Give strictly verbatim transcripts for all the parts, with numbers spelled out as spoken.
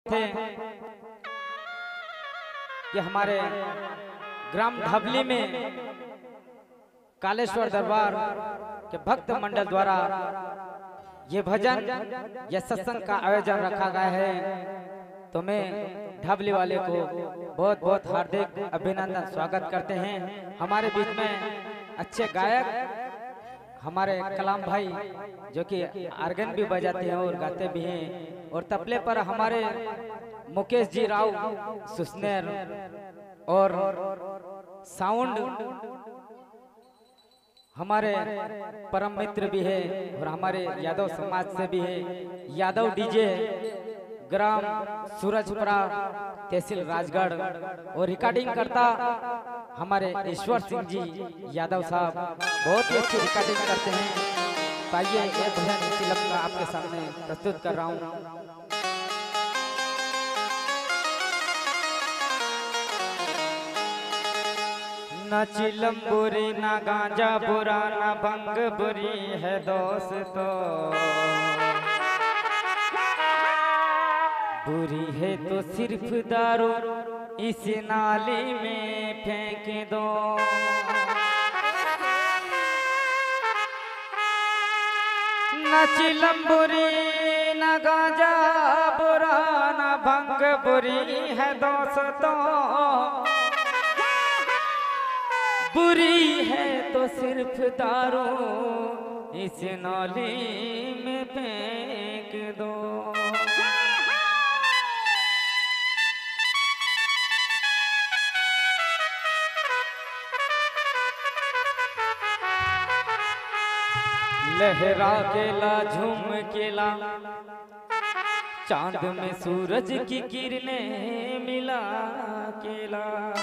थे कि हमारे ग्राम ढबली में कालेश्वर दरबार के भक्त मंडल द्वारा ये भजन या सत्संग का आयोजन रखा गया है। तो मैं ढबली वाले को बहुत बहुत हार्दिक अभिनंदन स्वागत करते हैं। हमारे बीच में अच्छे गायक हमारे कलाम भाई जो कि आर्गन भी बजाते हैं और गाते भी हैं, और तबले पर हमारे मुकेश जी राव सुस्नेर, और साउंड हमारे परम मित्र भी है और हमारे यादव समाज से भी है, यादव डीजे ग्राम सूरजपुरा तहसील राजगढ़, और रिकॉर्डिंग करता हमारे ईश्वर सिंह जी यादव साहब बहुत ही अच्छी रिकॉर्डिंग करते हैं। तो आइए ये भजन फिल्म का आपके सामने प्रस्तुत कर रहा हूँ। न चिलम बुरी न गांजा बुरा न भंग बुरी है दोस्तों, बुरी है तो सिर्फ दारू इस नाली में फेंक दो। न चिलम बुरी न गांजा बुरा न भंग बुरी है दोस्तों, बुरी है तो सिर्फ दारू इस नाली में फेंक दो। लहरा केला झूम केला चांद में सूरज की किरणें मिला केला,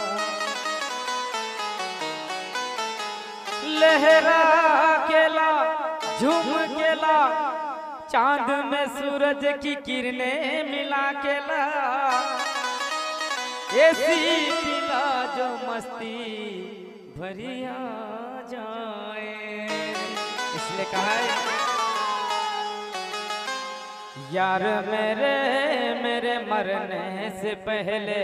लहरा केला झूम केला चांद में सूरज की किरणें मिला केला, ऐसी पिला जो मस्ती भरिया जाए। इसलिए कहा है यार मेरे मेरे मरने से पहले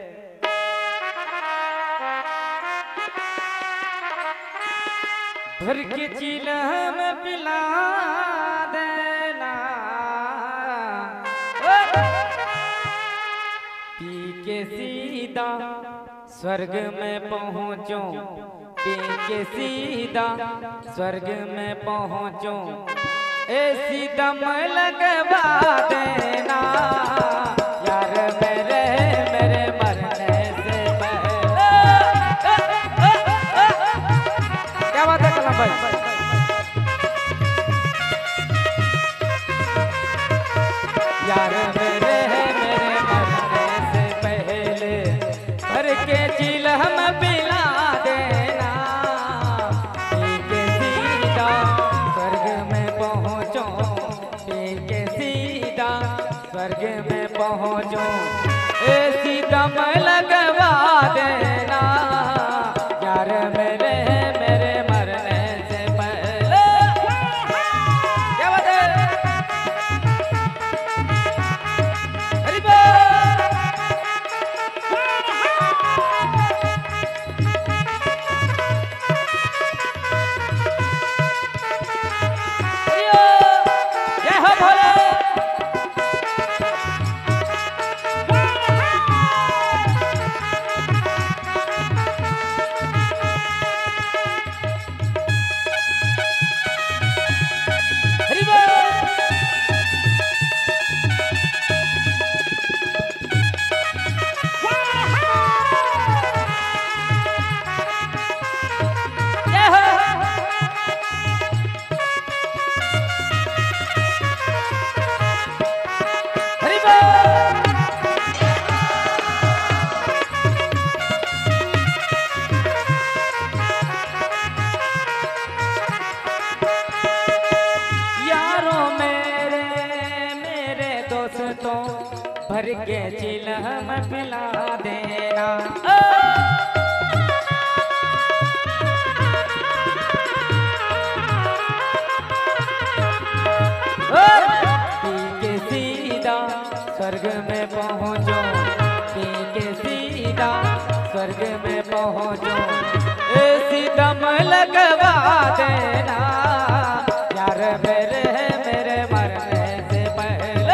भर के चिलम पिला देना, पी के सीधा स्वर्ग में पहुँचो, पी के सीधा स्वर्ग में पहुँचो, ऐसी दम लगवा देना यार मेरे मेरे मरने से पहले। क्या बात है कलाम भाई? यार मेरे मेरे मरने से पहले भर के चिलम पिला देना, पी के सीधा स्वर्ग में पहुँचो, पी के सीधा स्वर्ग में पहुँचो, ऐसी दम लगवा देना यार मेरे मेरे मरने से पहले। क्या बात है? हरि बोल। जय हो भोले। हरि बोल। जय हो। हरि बोल। यारों मेरे मेरे दोस्तों भर के चिलम पिला देना, पी के सीधा स्वर्ग में पहुँचो, पी के सीधा स्वर्ग में पहुँचो। ऐसी दम लगवा देना यार मेरे मेरे मरने से पहले।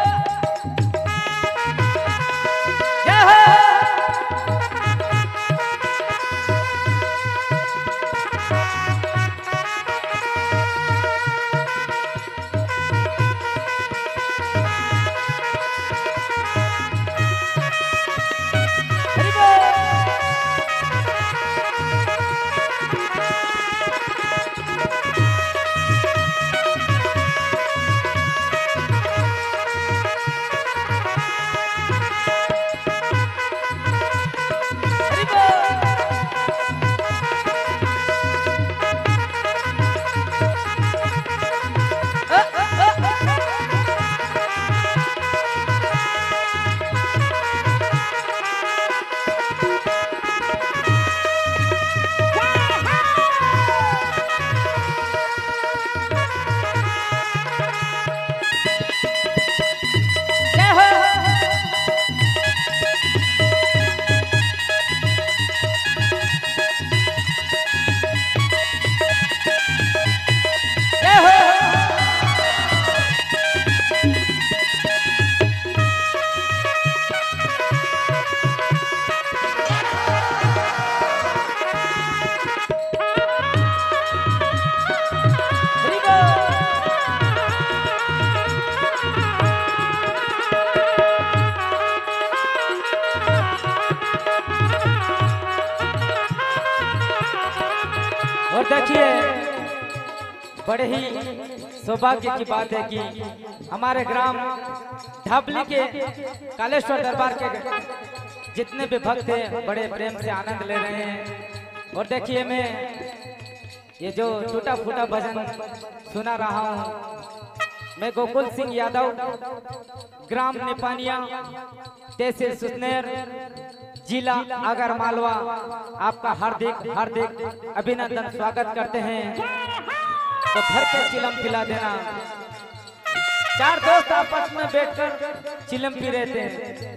और देखिए बड़े ही सौभाग्य की बात है कि हमारे ग्राम ढाबली के कालेश्वर दरबार के जितने भी भक्त हैं बड़े प्रेम से आनंद ले रहे हैं। और देखिए मैं ये जो टूटा फूटा भजन सुना रहा हूँ, मैं गोकुल सिंह यादव, ग्राम निपानिया, तहसील सुसनेर, जिला आगर मालवा, आपका हार्दिक हार्दिक अभिनंदन स्वागत करते हैं। तो भर के चिलम पिला देना। चार दोस्त आपस में बैठकर चिलम पी रहे थे।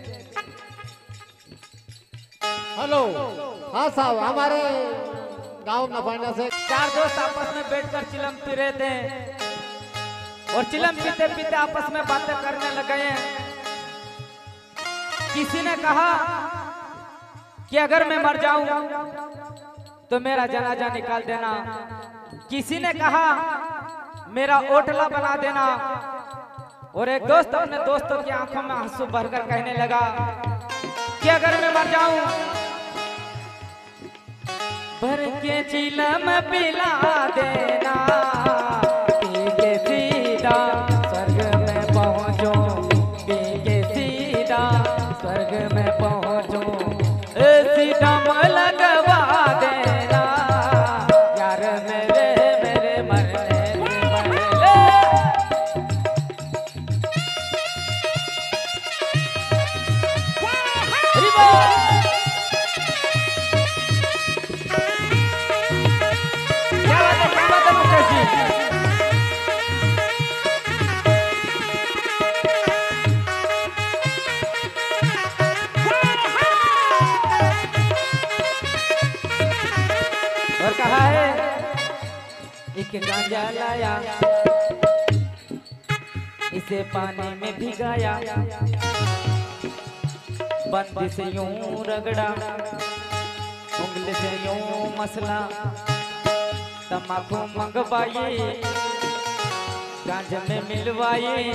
हेलो, हाँ साहब, हमारे गांव नफाना से चार दोस्त आपस में बैठकर चिलम पी रहे थे और चिलम पीते पीते आपस में बातें करने लगे हैं। किसी ने कहा कि अगर मैं मर जाऊं तो मेरा जनाजा निकाल देना। किसी ने कहा मेरा ओटला बना देना। और एक दोस्त अपने दोस्तों की आंखों में आंसू भरकर कहने लगा कि अगर मैं मर जाऊं भर के चिलम पिला देना, पी के सीधा स्वर्ग में पहुंचो, पी के सीधा स्वर्ग में पहुंचो। ऐसी दम लगवा देना यार मेरे मेरे मरने से पहले। क्या बात है, क्या बात है मुकेश जी? और कहा है एक गांजा लाया, इसे पानी में भिगाया, बंदी से यूं रगड़ा, उंगली से यूं मसला, तम्बाकू मंगवाई, गांजे में मिलवाई,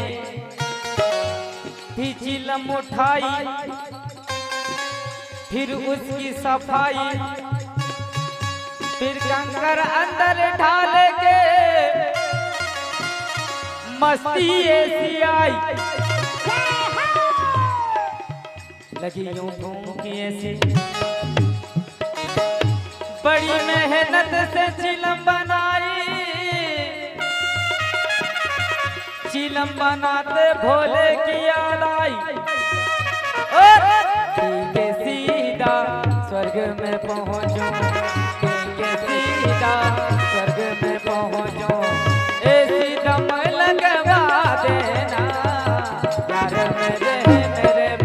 फिर चिलम उठाई, फिर उसकी सफाई, फिर कंकर अंदर ढाल के मस्ती ऐसी आई, लगी यूं भूखी ऐसी, बड़ी मेहनत से चिलम बनाई, चिलम बनाते भोले की याद आई, और पी के सीधा स्वर्ग में पहुंचो, पी के सीधा स्वर्ग में पहुंचो। ऐसी दम लगवा देना यार मेरे मेरे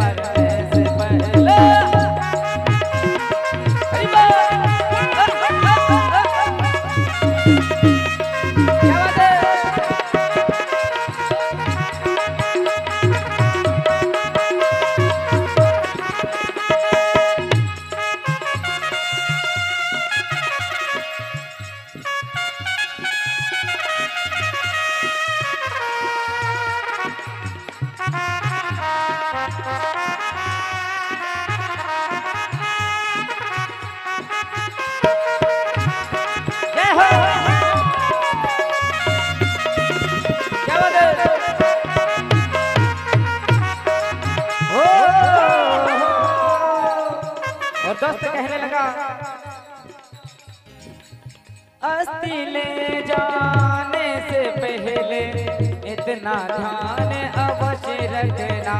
अस्थि ले जाने से पहले इतना ध्यान अवश्य रखना।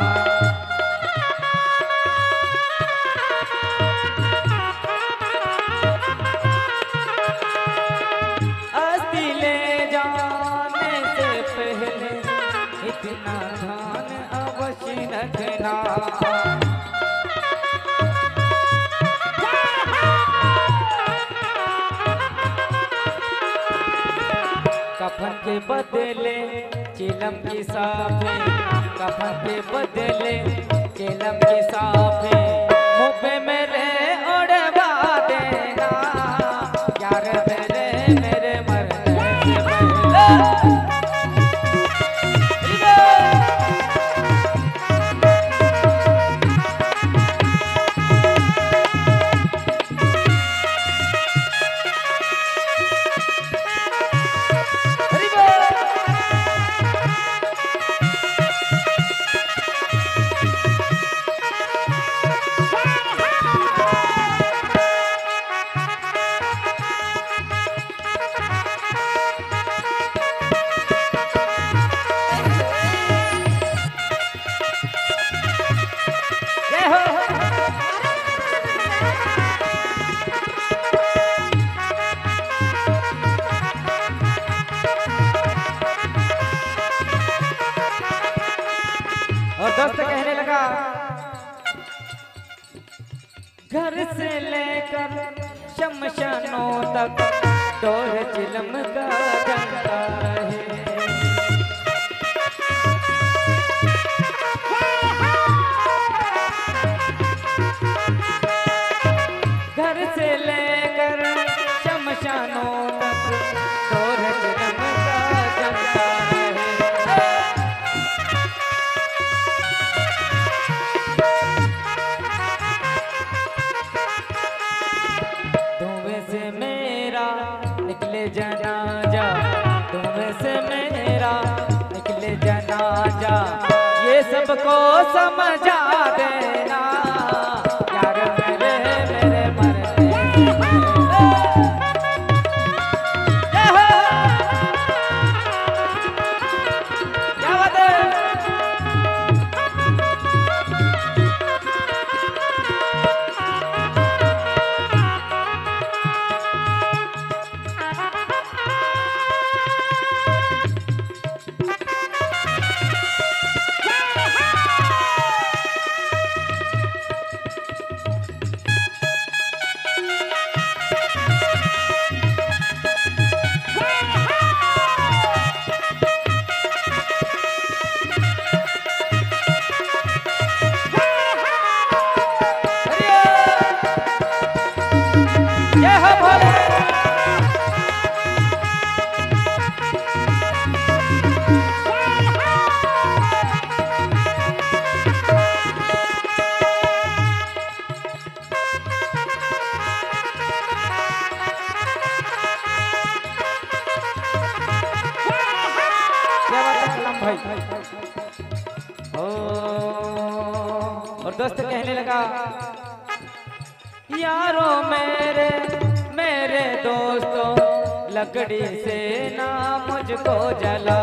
अस्थि ले जाने से पहले इतना ध्यान अवश्य रखना। कफन के बदले चिलम की साफे, कफन के बदले चिलम की साफे, मुँह पे मेरे उड़वा देना यार मेरे मेरे मरने से पहले। और दोस्त कहने लगा, घर से लेकर शमशानों तक डोर चिलम का जंगा है। घर से लेकर शमशानों तक डोर चिलम का जंगा है। निकले जनाजा, तुम्हें से मेरा निकले जनाजा, ये सबको समझा देना यार मेरे मेरे मरने से पहले। क्या बात है? भाई ओ, और दोस्त कहने लगा, यारो मेरे मेरे दोस्तों लकड़ी से ना मुझको जला।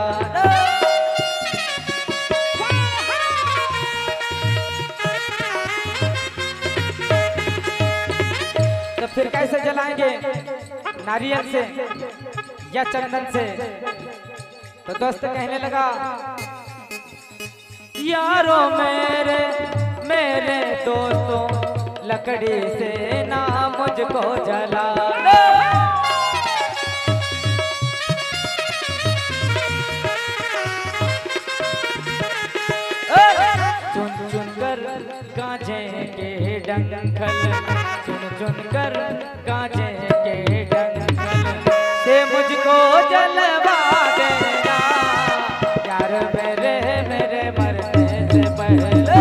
तो फिर कैसे जलाएंगे? नारियल से या चंदन से? तो दोस्त कहने लगा, यारो मेरे मेरे दोस्तों लकड़ी से ना मुझको जला। चुन चुन कर गांजे के डंखल, चुन चुन कर गांजे के डंखल से मुझको जलवा देना यार मेरे मेरे मरने से पहले।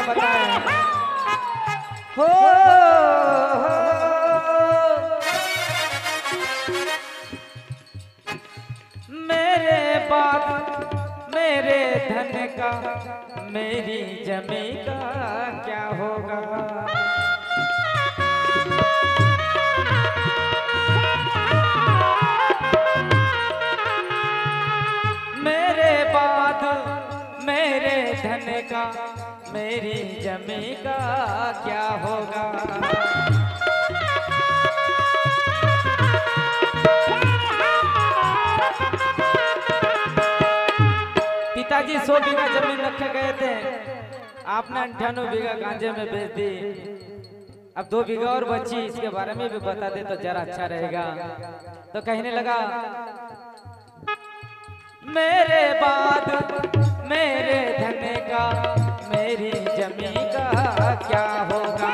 बताएं। हो मेरे बाप मेरे धन का मेरी जमी का क्या होगा। मेरे बाद मेरे धन का मेरी जमी का क्या होगा। पिताजी सौ बीघा जमीन रखे गए थे, आपने अंठानवे बीघा गांजे में बेच दी। अब दो बीघा और बची, इसके बारे में भी बता दे तो जरा अच्छा रहेगा। तो कहने लगा मेरे बाद मेरे धन का मेरी जमी का क्या होगा।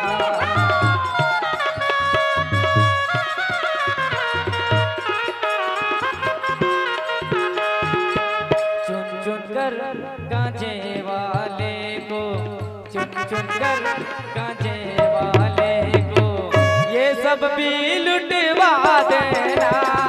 चुन चुन कर गांजे वाले को, चुन चुन कर गांजे वाले को ये सब भी लुटवा देना।